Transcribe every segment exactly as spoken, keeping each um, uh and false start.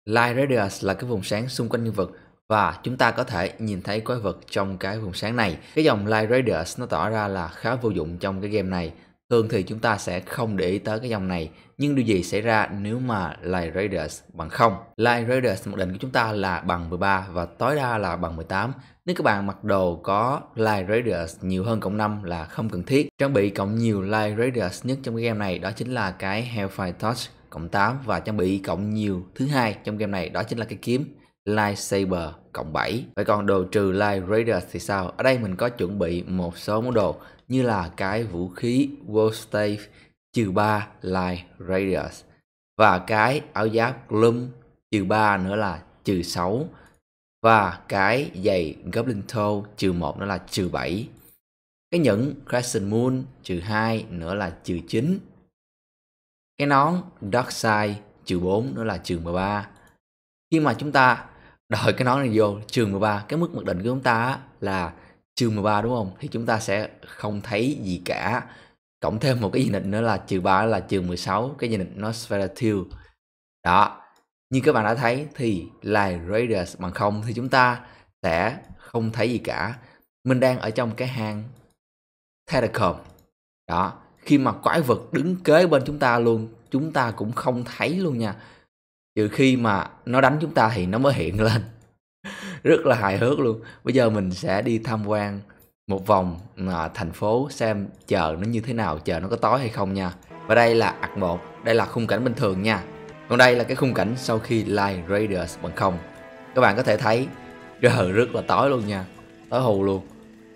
Light Radius là cái vùng sáng xung quanh nhân vật và chúng ta có thể nhìn thấy quái vật trong cái vùng sáng này. Cái dòng Light Radius nó tỏ ra là khá vô dụng trong cái game này. Thường thì chúng ta sẽ không để ý tới cái dòng này. Nhưng điều gì xảy ra nếu mà Light Radius bằng không? Light Radius mặc định của chúng ta là bằng mười ba và tối đa là bằng mười tám. Nếu các bạn mặc đồ có Light Radius nhiều hơn cộng năm là không cần thiết. Trang bị cộng nhiều Light Radius nhất trong cái game này đó chính là cái Hellfire Torch cộng tám, và trang bị cộng nhiều thứ hai trong game này đó chính là cái kiếm Lightsaber cộng bảy. Vậy còn đồ trừ Light Radius thì sao? Ở đây mình có chuẩn bị một số món đồ như là cái vũ khí World Stave trừ ba Light Radius và cái áo giáp Gloom trừ ba nữa là trừ sáu, và cái giày Goblin Toe trừ một nữa là trừ bảy, cái nhẫn Crescent Moon trừ hai nữa là trừ chín, cái nón Dark Side trừ bốn nữa là trừ mười ba. Khi mà chúng ta đội cái nón này vô trừ mười ba, cái mức mặc định của chúng ta là trừ mười ba đúng không? Thì chúng ta sẽ không thấy gì cả. Cộng thêm một cái gì nữa là trừ ba là trừ mười sáu, cái gì nó Spheratile. Đó. Như các bạn đã thấy thì Light Radius bằng không thì chúng ta sẽ không thấy gì cả. Mình đang ở trong cái hang Catacomb. Đó. Khi mà quái vật đứng kế bên chúng ta luôn, chúng ta cũng không thấy luôn nha. Trừ khi mà nó đánh chúng ta thì nó mới hiện lên. Rất là hài hước luôn. Bây giờ mình sẽ đi tham quan một vòng à, thành phố xem chờ nó như thế nào, chờ nó có tối hay không nha. Và đây là act một, đây là khung cảnh bình thường nha. Còn đây là cái khung cảnh sau khi Light Radius bằng không. Các bạn có thể thấy trời rất là tối luôn nha. Tối hù luôn.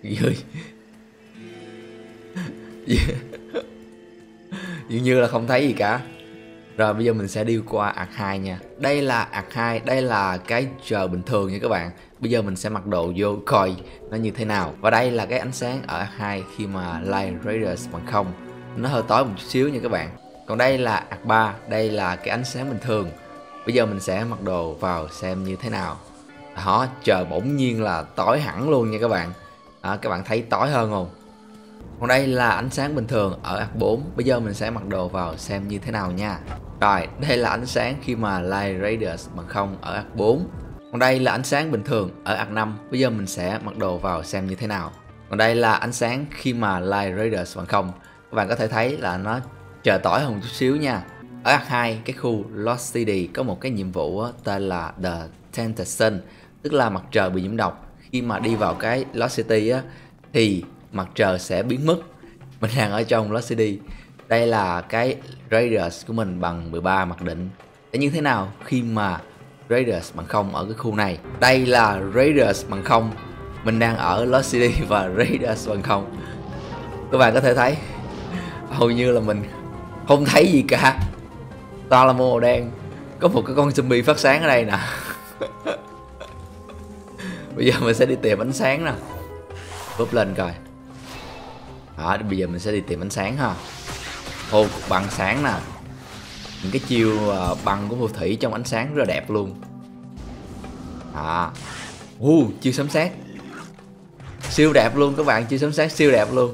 Dường như là không thấy gì cả. Rồi bây giờ mình sẽ đi qua act hai nha. Đây là act hai, đây là cái chờ bình thường nha các bạn. Bây giờ mình sẽ mặc đồ vô coi nó như thế nào. Và đây là cái ánh sáng ở act hai khi mà Light Radius bằng không. Nó hơi tối một chút xíu nha các bạn. Còn đây là act ba, đây là cái ánh sáng bình thường. Bây giờ mình sẽ mặc đồ vào xem như thế nào. Đó, trời bỗng nhiên là tối hẳn luôn nha các bạn. Đó, các bạn thấy tối hơn không? Còn đây là ánh sáng bình thường ở act bốn. Bây giờ mình sẽ mặc đồ vào xem như thế nào nha. Rồi, đây là ánh sáng khi mà Light Radius bằng không ở act bốn. Còn đây là ánh sáng bình thường ở act năm. Bây giờ mình sẽ mặc đồ vào xem như thế nào. Còn đây là ánh sáng khi mà Light Radius bằng không. Các bạn có thể thấy là nó trời tối hơn một chút xíu nha. Ở act hai, cái khu Lost City có một cái nhiệm vụ tên là The Tainted Sun, tức là mặt trời bị nhiễm độc. Khi mà đi vào cái Lost City á, thì mặt trời sẽ biến mất. Mình đang ở trong Lost City. Đây là cái Radius của mình bằng mười ba mặc định. Để như thế nào khi mà Radius bằng không ở cái khu này. Đây là Radius bằng không. Mình đang ở Lost City và Radius bằng không. Các bạn có thể thấy hầu như là mình không thấy gì cả. Toàn là màu đen. Có một cái con zombie phát sáng ở đây nè. Bây giờ mình sẽ đi tìm ánh sáng nè. Búp lên coi. Đó, bây giờ mình sẽ đi tìm ánh sáng ha. Ô, cục băng sáng nè. Những cái chiêu uh, băng của phù thủy trong ánh sáng rất là đẹp luôn. Đó. Uh, chiêu sấm sét siêu đẹp luôn các bạn, chiêu sấm sét siêu đẹp luôn.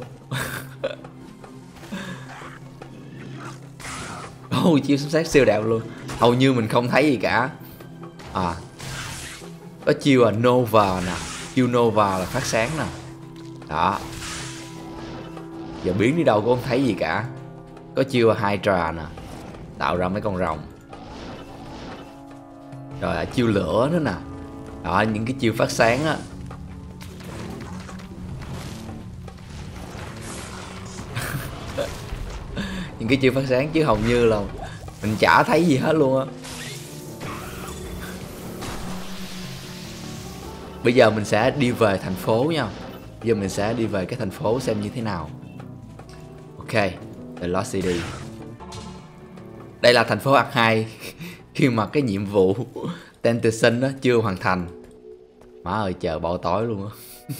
Oh, chiêu sấm sét siêu đẹp luôn. Hầu như mình không thấy gì cả. À, có chiêu là Nova nè. Chiêu Nova là phát sáng nè. Đó. Giờ biến đi đâu cũng không thấy gì cả. Có chiêu là Hydra nè, tạo ra mấy con rồng. Rồi là chiêu lửa nữa nè. Đó, những cái chiêu phát sáng á. Những cái chiêu phát sáng chứ hầu như là mình chả thấy gì hết luôn á. Bây giờ mình sẽ đi về thành phố nha. Bây giờ mình sẽ đi về cái thành phố xem như thế nào. Ok, The Lost City. Đây là thành phố act hai. Khi mà cái nhiệm vụ Tainted Sun đó chưa hoàn thành. Má ơi, trời bao tối luôn á.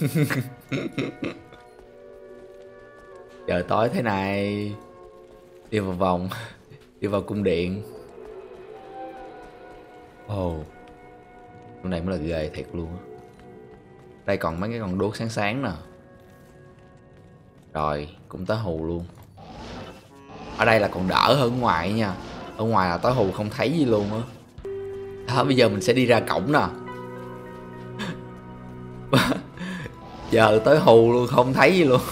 Trời tối thế này. Đi vào vòng. Đi vào cung điện. Ồ, oh, con này mới là ghê thiệt luôn á. Đây còn mấy cái con đuốc sáng sáng nè. Rồi, cũng tới hù luôn. Ở đây là còn đỡ hơn ngoài nha. Ở ngoài là tối hù không thấy gì luôn á. Đó, bây giờ mình sẽ đi ra cổng nè. Giờ tới hù luôn, không thấy gì luôn.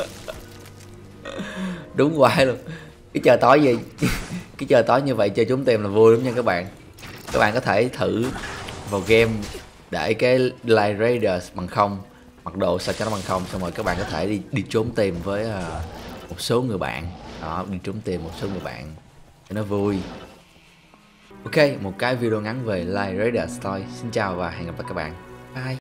Đúng quái luôn. Cái trời tối gì cái trời tối như vậy chơi trốn tìm là vui lắm nha các bạn. Các bạn có thể thử vào game để cái Light Raiders bằng không, mặc đồ sao cho nó bằng không, xong rồi các bạn có thể đi đi trốn tìm với uh, một số người bạn. Đó, đi trốn tìm một số người bạn cho nó vui. Ok, một cái video ngắn về Light Raiders thôi. Xin chào và hẹn gặp lại các bạn. Bye.